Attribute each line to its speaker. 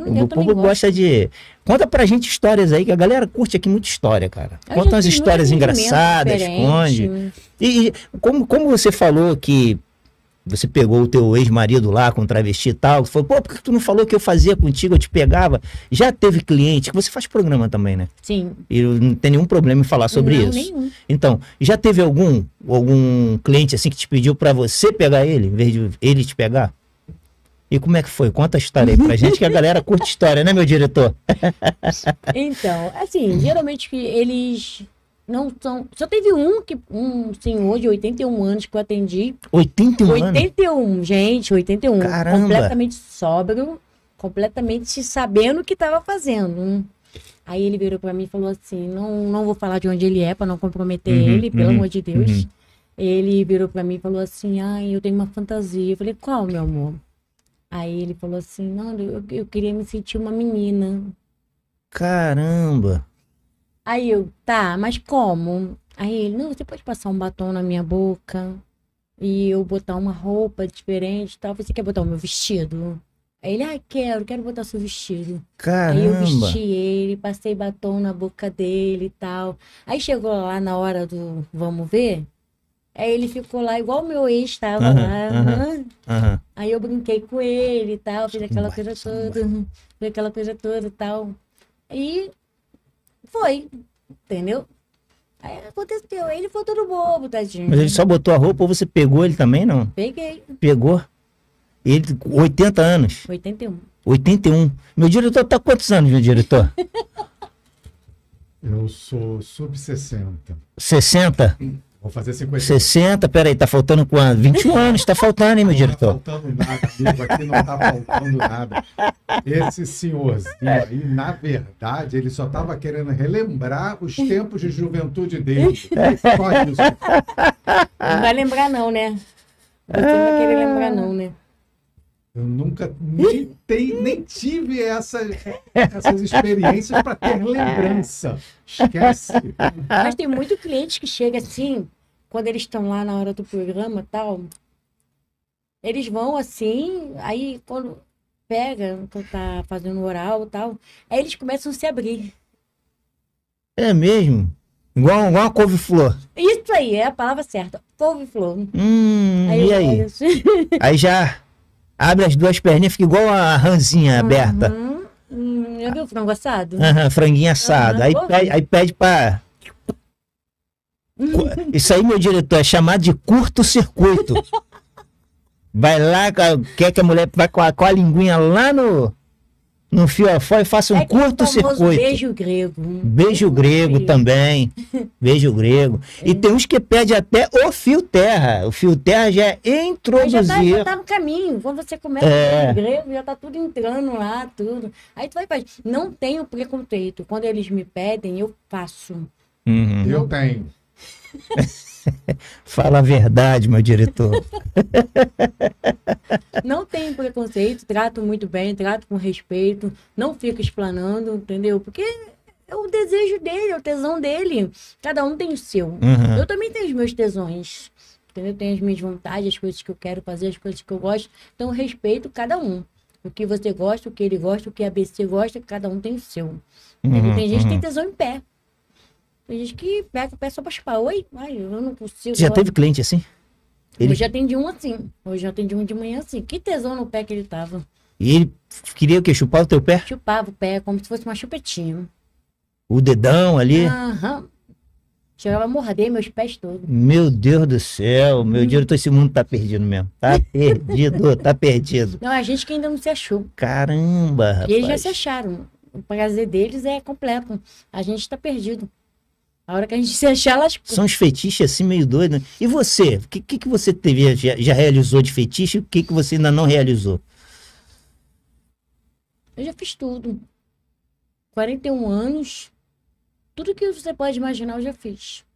Speaker 1: O público gosta de... Conta pra gente histórias aí, que a galera curte aqui muita história, cara. Conta umas histórias engraçadas, conte. E como você falou que você pegou o teu ex-marido lá com travesti e tal, falou, pô, por que tu não falou que eu fazia contigo, eu te pegava? Já teve cliente, que você faz programa também, né?
Speaker 2: Sim.
Speaker 1: E não tem nenhum problema em falar sobre isso.
Speaker 2: Nenhum.
Speaker 1: Então, já teve algum cliente assim que te pediu pra você pegar ele, em vez de ele te pegar? E como é que foi? Conta a história aí pra gente, que a galera curte história, né, meu diretor?
Speaker 2: Então, assim, geralmente que eles não são... Só teve um senhor de 81 anos que eu atendi.
Speaker 1: 81 anos?
Speaker 2: 81, gente, 81.
Speaker 1: Caramba!
Speaker 2: Completamente sóbrio, completamente sabendo o que estava fazendo. Aí ele virou pra mim e falou assim, não vou falar de onde ele é pra não comprometer ele, pelo amor de Deus. Ele virou pra mim e falou assim, eu tenho uma fantasia. Eu falei, qual, meu amor? Aí ele falou assim, não, eu queria me sentir uma menina.
Speaker 1: Caramba!
Speaker 2: Aí eu, tá, mas como? Aí ele, não, você pode passar um batom na minha boca e eu botar uma roupa diferente e tal. Você quer botar o meu vestido? Aí ele, quero botar seu vestido.
Speaker 1: Caramba!
Speaker 2: Aí eu vesti ele, passei batom na boca dele e tal. Aí chegou lá na hora do vamos ver. Aí ele ficou lá igual o meu ex estava lá. Aí eu brinquei com ele e tal, fiz aquela coisa toda e tal. E foi, entendeu? Aí aconteceu, ele foi todo bobo, tadinho.
Speaker 1: Mas ele só botou a roupa ou você pegou ele também, não?
Speaker 2: Peguei.
Speaker 1: Pegou? Ele, 80 anos.
Speaker 2: 81.
Speaker 1: 81. Meu diretor tá quantos anos, meu diretor?
Speaker 3: Eu sou sub-60.
Speaker 1: 60?
Speaker 3: Vou fazer 50.
Speaker 1: 60, peraí, tá faltando quanto? 21 anos, tá faltando, hein, meu diretor?
Speaker 3: Não tá faltando nada, amigo, aqui não tá faltando nada. Esse senhorzinho aí, na verdade, ele só tava querendo relembrar os tempos de juventude dele. Só isso.
Speaker 2: Não vai lembrar não, né? Você não vai querer lembrar não, né?
Speaker 3: Eu nunca nem tive essas experiências para ter lembrança. Esquece.
Speaker 2: Mas tem muito cliente que chega assim, quando eles estão lá na hora do programa e tal, eles vão assim, aí quando pega, quando tá fazendo oral e tal, aí eles começam a se abrir.
Speaker 1: É mesmo? Igual uma couve-flor.
Speaker 2: Isso aí, é a palavra certa, couve-flor.
Speaker 1: E aí?
Speaker 2: Assim.
Speaker 1: Aí já abre as duas perninhas, fica igual a ranzinha aberta.
Speaker 2: Já viu o frango assado?
Speaker 1: Franguinho assado. Aí pede pra... Isso aí, meu diretor, é chamado de curto-circuito. Vai lá, quer que a mulher vai com a linguinha lá no fiofó e faça um curto-circuito.
Speaker 2: Beijo grego.
Speaker 1: Beijo grego também. Beijo grego. E tem uns que pedem até o fio terra. O fio terra já é introduzir.
Speaker 2: Já tá no caminho. Quando você começa o beijo grego, já tá tudo entrando lá, tudo. Aí tu vai fazer. Não tenho preconceito. Quando eles me pedem, eu faço.
Speaker 3: Eu tenho.
Speaker 1: Fala a verdade, meu diretor.
Speaker 2: Não tenho preconceito, trato muito bem, trato com respeito, não fico explanando, entendeu? Porque é o desejo dele, é o tesão dele. Cada um tem o seu. Eu também tenho os meus tesões, entendeu? Eu tenho as minhas vontades, as coisas que eu quero fazer, as coisas que eu gosto. Então, eu respeito cada um. O que você gosta, o que ele gosta, o que a ABC gosta, cada um tem o seu. Tem gente que tem tesão em pé. Tem gente que pega o pé só pra chupar. Oi? Ai, eu não consigo.
Speaker 1: Você já teve cliente assim?
Speaker 2: Eu já atendi um assim. Hoje já atendi um de manhã assim. Que tesão no pé que ele tava.
Speaker 1: E ele queria o quê? Chupar o teu pé?
Speaker 2: Chupava o pé como se fosse uma chupetinha.
Speaker 1: O dedão ali?
Speaker 2: Chegava a morder meus pés todos.
Speaker 1: Meu Deus do céu. Meu diretor, esse mundo tá perdido mesmo. Tá perdido, tá perdido.
Speaker 2: Não, a gente que ainda não se achou.
Speaker 1: Caramba, rapaz.
Speaker 2: E eles já se acharam. O prazer deles é completo. A gente tá perdido. A hora que a gente se achar, elas...
Speaker 1: São os fetiches assim meio doidos, né? E você? O que você teve, já realizou de fetiche? O que você ainda não realizou?
Speaker 2: Eu já fiz tudo. 41 anos. Tudo que você pode imaginar eu já fiz.